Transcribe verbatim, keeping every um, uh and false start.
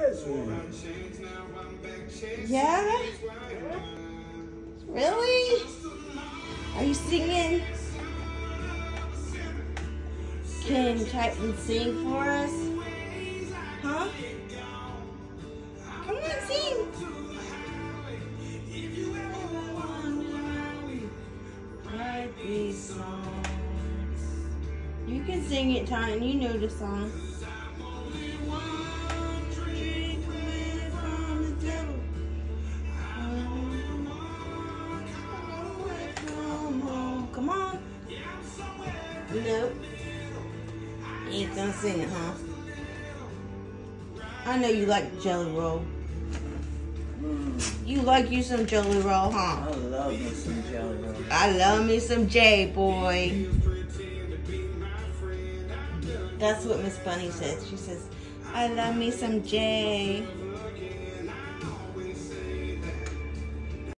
Yeah? Really? Are you singing? Can you type and sing for us? Huh? Come on, sing. Write these songs. You can sing it, Tanya. You know the song. Come on. Nope. You ain't gonna sing it, huh? I know you like Jelly Roll. Mm. You like you some Jelly Roll, huh? I love me some Jelly Roll. I love me some J, boy. That's what Miss Bunny says. She says, I love me some J.